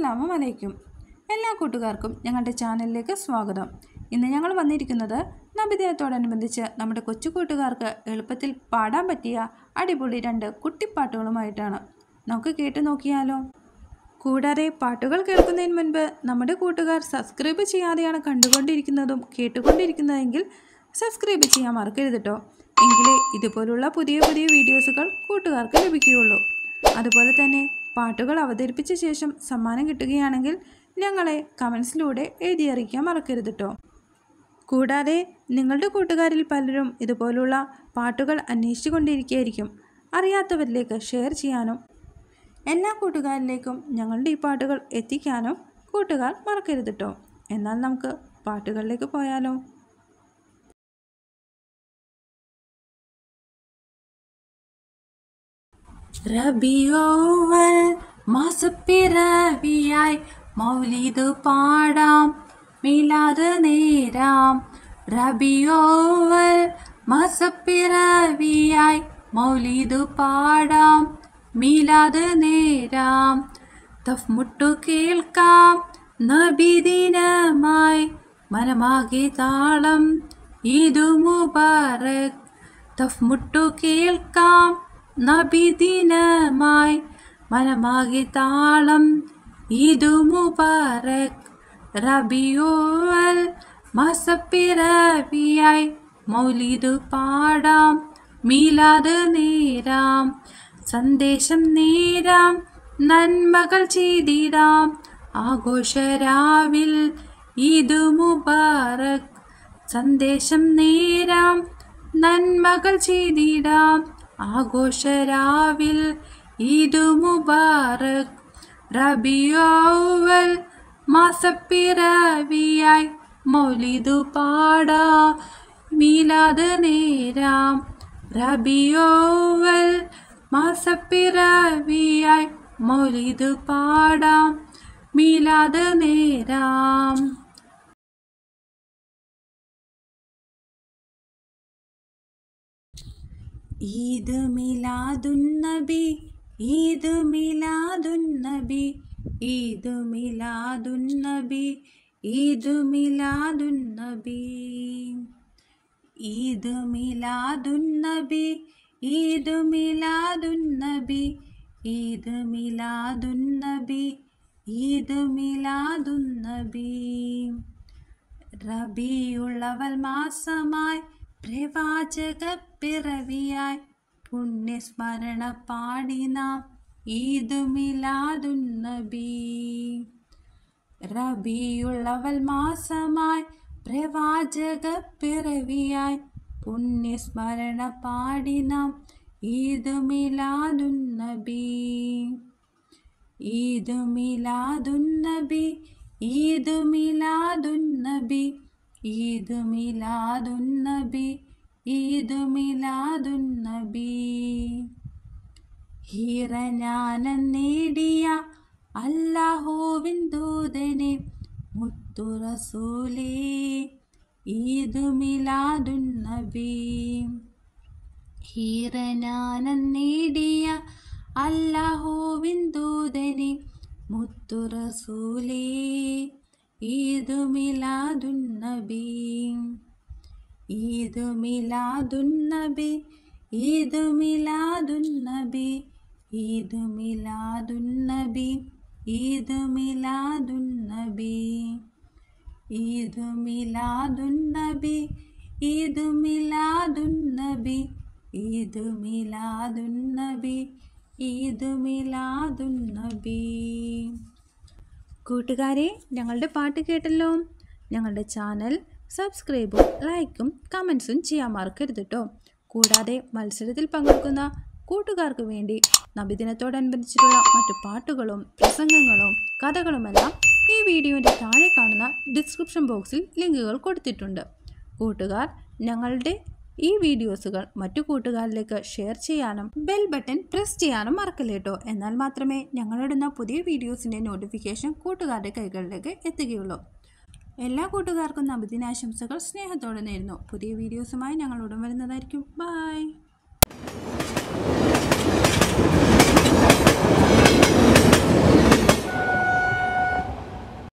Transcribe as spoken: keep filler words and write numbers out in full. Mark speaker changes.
Speaker 1: അസ്സലാമു അലൈക്കും. എല്ലാ കൂട്ടുകാർക്കും ഞങ്ങളുടെ ചാനലിലേക്ക് സ്വാഗതം. ഇന്ന് ഞങ്ങൾ വന്നിരിക്കുന്നത് നബിദിനത്തോടനുബന്ധിച്ച് നമ്മുടെ കൊച്ചു കൂട്ടുകാർക്ക് എളുപ്പത്തിൽ പാടാൻ പറ്റിയ അടിപൊളി രണ്ട് കുട്ടിപ്പാട്ടുകളുമായിട്ടാണ്. നമുക്ക് കേട്ടു നോക്കിയാലോ? കൂടാതെ പാട്ടുകൾ കേൾക്കുന്നതിന് മുൻപ് നമ്മുടെ കൂട്ടുകാർ സബ്സ്ക്രൈബ് ചെയ്യാതെയാണ് കണ്ടുകൊണ്ടിരിക്കുന്നതും കേട്ടുകൊണ്ടിരിക്കുന്നതെങ്കിൽ സബ്സ്ക്രൈബ് ചെയ്യാൻ മറക്കരുത് കേട്ടോ. എങ്കിലേ ഇതുപോലുള്ള പുതിയ പുതിയ വീഡിയോസുകൾ കൂട്ടുകാർക്ക് ലഭിക്കുകയുള്ളൂ. അതുപോലെ തന്നെ പാട്ടുകൾ അവതരിപ്പിച്ച ശേഷം സമ്മാനം കിട്ടുകയാണെങ്കിൽ ഞങ്ങളെ കമൻസിലൂടെ എഴുതി അറിയിക്കാൻ മറക്കരുത് കേട്ടോ. കൂടാതെ നിങ്ങളുടെ കൂട്ടുകാരിൽ പലരും ഇതുപോലുള്ള പാട്ടുകൾ അന്വേഷിച്ചു കൊണ്ടിരിക്കുകയായിരിക്കും. അറിയാത്തവരിലേക്ക് ഷെയർ ചെയ്യാനും എല്ലാ കൂട്ടുകാരിലേക്കും ഞങ്ങളുടെ ഈ പാട്ടുകൾ എത്തിക്കാനും കൂട്ടുകാർ മറക്കരുത് കേട്ടോ. എന്നാൽ നമുക്ക് പാട്ടുകളിലേക്ക് പോയാലോ?
Speaker 2: റബിയോവൽ മാസപ്പിറവിയായി മൗലിദ് പാടാം, മിലാദ് നേരാം. റബിയോവൽ മാസപ്പിറവിയായി മൗലിദ് പാടാം, മിലാദ് നേരാം. തഫ്മുട്ടു കേൾക്കാം നബിദിനമായി, മനമാകെ താളം ഈദ് മുബാറക്. തഫ്മുട്ടു കേൾക്കാം നബിദിനമായി, മനമാകെ താളം ഈദ് മുബാറക്. റബിയോവൽ മാസപ്പിറവിയായി മൗലിദ് പാടാം, മിലാദ് നേരാം. സന്ദേശം നേരാം, നന്മകൾ ചെയ്തിടാം, ആഘോഷരാവിൽ ഈദ് മുബാറക്. സന്ദേശം നേരാം, നന്മകൾ ചെയ്തിടാം, ആഘോഷരാവിൽ ഈദ് മുബാറക്. റബിയോവൽ മാസപ്പിറവിയായി മൗലിദ് പാടാം, മിലാദ് നേരാം. റബിയോവൽ മാസപ്പിറവിയായി മൗലിദ് പാടാം, മിലാദ് നേരാം. ഈദ് മിലാദുന്നബി, ഈദ് മിലാദുന്നബി, ഈദ് മിലാദുന്നബി, ഈദ് മിലാദുന്നബി. ഈദ് മിലാദുന്നബി, ഈദ് മിലാദുന്നബി, ഈദ് മിലാദുന്നബി, ഈദ് മിലാദുന്നബി. റബീഉൽ മാസമായി പ്രവാചക പിറവിയായി പുണ്യസ്മരണ പാടി നാം ഈദ് മിലാദുന്നബി. റബീഉൽ മാസമായി പ്രവാചക പിറവിയായി പുണ്യസ്മരണ പാടി നാം ഈദ് മിലാദുന്നബി. ഈദ് മിലാദുന്നബി, ഈദ് മിലാദുന്നബി, ഈദ് മിലാദുന്നബി, ഈദ് മിലാദുന്നബി. ഹിറஞாനം നേടിയ അല്ലാഹുവിൻ ദൂതനെ മുത്തു റസൂലേ ഈദ് മിലാദുന്നബി. ഹിറஞாനം നേടിയ അല്ലാഹുവിൻ ദൂതനെ മുത്തു റസൂലേ ഈദ് മിലാദുന്നബി. ഈദ് മിലാദുന്നബി, ഈദ് മിലാദുന്നബി, ഈദ് മിലാദുന്നബി, ഈദ് മിലാദുന്നബി. ഈദ് മിലാദുന്നബി, ഈദ് മിലാദുന്നബി, ഈദ് മിലാദുന്നബി, ഈദ് മിലാദുന്നബി.
Speaker 1: കൂട്ടുകാരെ, ഞങ്ങളുടെ പാട്ട് കേട്ടല്ലോ. ഞങ്ങളുടെ ചാനൽ സബ്സ്ക്രൈബും ലൈക്കും കമൻസും ചെയ്യാൻ മറക്കരുത് കേട്ടോ. കൂടാതെ മത്സരത്തിൽ പങ്കെടുക്കുന്ന കൂട്ടുകാർക്ക് വേണ്ടി നബിദിനത്തോടനുബന്ധിച്ചിട്ടുള്ള മറ്റു പാട്ടുകളും പ്രസംഗങ്ങളും കഥകളുമെല്ലാം ഈ വീഡിയോൻ്റെ താഴെ കാണുന്ന ഡിസ്ക്രിപ്ഷൻ ബോക്സിൽ ലിങ്കുകൾ കൊടുത്തിട്ടുണ്ട്. കൂട്ടുകാർ ഞങ്ങളുടെ ഈ വീഡിയോസുകൾ മറ്റു കൂട്ടുകാരിലേക്ക് ഷെയർ ചെയ്യാനും ബെൽ ബട്ടൺ പ്രസ് ചെയ്യാനും മറക്കല്ലേ കേട്ടോ. എന്നാൽ മാത്രമേ ഞങ്ങളിടുന്ന പുതിയ വീഡിയോസിൻ്റെ നോട്ടിഫിക്കേഷൻ കൂട്ടുകാരുടെ കൈകളിലേക്ക് എത്തുകയുള്ളൂ. എല്ലാ കൂട്ടുകാർക്കും നബിദിനാശംസകൾ സ്നേഹത്തോടെ നേരുന്നു. പുതിയ വീഡിയോസുമായി ഞങ്ങൾ ഉടൻ വരുന്നതായിരിക്കും. ബൈ.